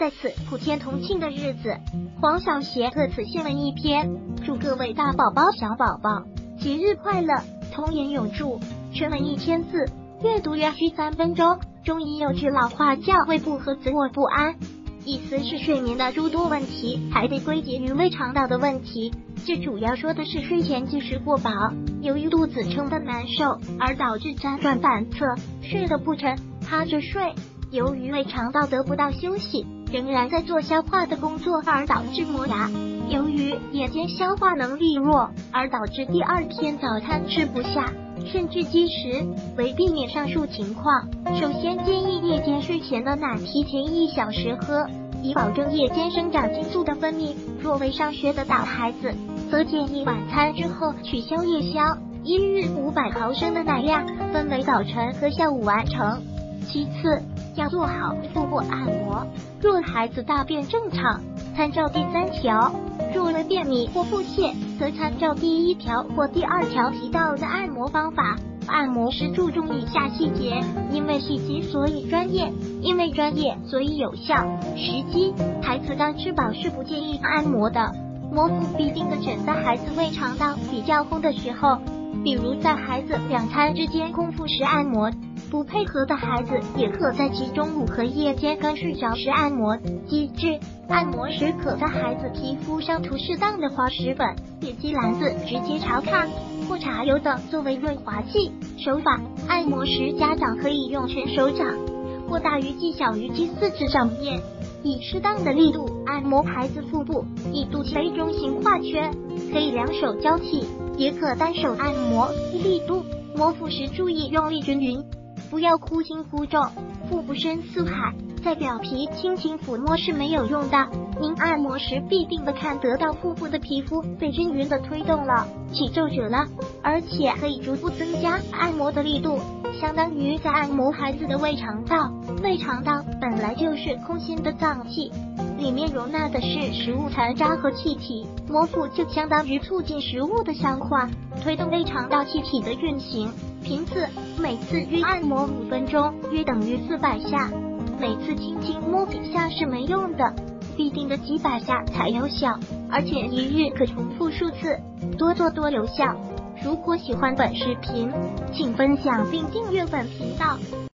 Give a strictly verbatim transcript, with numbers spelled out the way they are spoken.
在此普天同庆的日子，黄小贤特此献文一篇，祝各位大宝宝小宝宝节日快乐，童言永驻。全文一千字，阅读约需三分钟。中医有句老话叫胃不和则卧不安，意思是睡眠的诸多问题还得归结于胃肠道的问题。这主要说的是睡前忌食过饱，由于肚子撑得难受而导致辗转反侧，睡得不沉，趴着睡。由于胃肠道得不到休息，仍然在做消化的工作而导致磨牙。由于夜间消化能力弱，而导致第二天早餐吃不下，甚至积食。为避免上述情况，首先建议夜间睡前的奶提前一小时喝，以保证夜间生长激素的分泌。若为上学的大孩子，则建议晚餐之后取消夜宵，一日五百毫升的奶量，分为早晨和下午完成。其次，要做好腹部按摩。若孩子大便正常，参照第三条；若为便秘或腹泻，则参照第一条或第二条提到的按摩方法。按摩时注重以下细节，因为细节所以专业，因为专业所以有效。时机：孩子刚吃饱是不建议按摩的，摩腹必定的枕在孩子胃肠道比较空的时候，比如在孩子两餐之间空腹时按摩。不配合的孩子也可在其中午和夜间刚睡着时按摩。机制：按摩时可在孩子皮肤上涂适当的滑石粉、野鸡篮子直接朝炕或茶油等作为润滑剂。手法：按摩时家长可以用全手掌或大于及小于及四指掌面，以适当的力度按摩孩子腹部，以肚脐为中心画圈。可以两手交替，也可单手按摩。力度：摩腹时注意用力均匀，不要忽轻忽重。腹部深似海，在表皮轻轻抚摸是没有用的。您按摩时必定的看得到腹部的皮肤被均匀的推动了，起皱褶了，而且可以逐步增加按摩的力度，相当于在按摩孩子的胃肠道。胃肠道本来就是空心的脏器，里面容纳的是食物残渣和气体，摩腹就相当于促进食物的消化，推动胃肠道气体的运行。频次：每次约按摩五分钟，约等于四百下。每次轻轻摸几下是没用的，必定的几百下才有效，而且一日可重复数次，多做多有效。如果喜欢本视频，请分享并订阅本频道。